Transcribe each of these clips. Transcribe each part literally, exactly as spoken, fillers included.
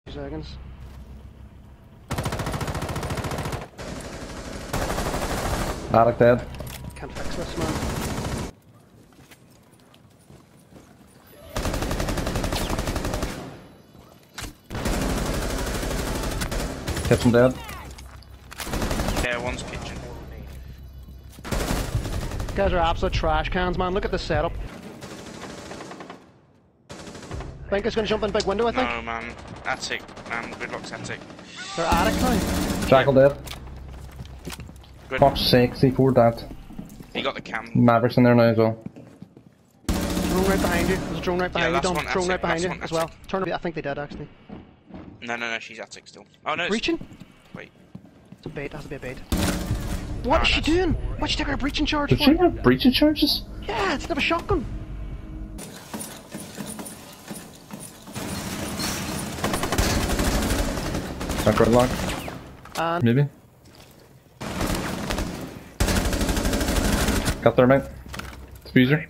Two seconds. Attic dead. Can't fix this, man. Kitchen dead. Yeah, one's kitchen. You guys are absolute trash cans, man. Look at the setup. Think it's gonna jump in big window, I think. No, man. Attic. Um, Gridlock's attic. They're attic now. Jackal dead. Good. Fuck's sake, C four dead. You got the cam. Mavericks in there now as well. Drone right behind you. There's a drone right behind Yeah, you, Dom. last one, Drone right attic, behind you last one, as well. attic. Turn it. I think they did actually. No, no, no, she's attic still. Oh no, it's... Breaching? Wait. It's a bait. Has to be a bait. What Ah, is she nice. doing? What's she taking a breaching charge Did for? she have breaching charges? Yeah, it's not a shotgun. That gridlock? And Maybe. Got thermite. Diffuser.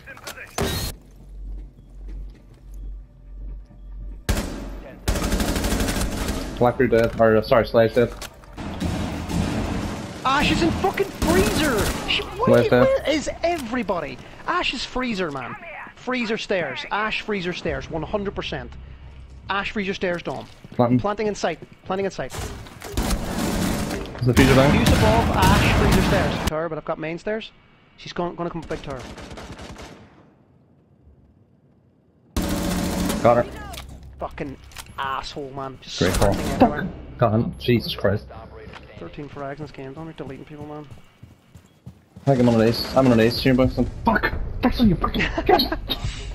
Blackbeard dead. Or, uh, sorry, Slash dead. Ash is in fucking freezer. She, what Where's is, that? where is everybody? Ash is freezer, man. Freezer stairs. Ash freezer stairs. one hundred percent. Ash freezer stairs, Dom. Planting. Planting in sight. Planting in sight. Is the fuser down? Use above Ash freezer stairs. Tower, but I've got main stairs. She's going, going to come big tower. Got her. Fucking asshole, man. Just Great call. sprinting everywhere. God, Jesus Christ. thirteen frags in this game. Don't be deleting people, man. I think I'm on an ace. I'm on an ace, Jimbo. Fuck! That's on you fucking.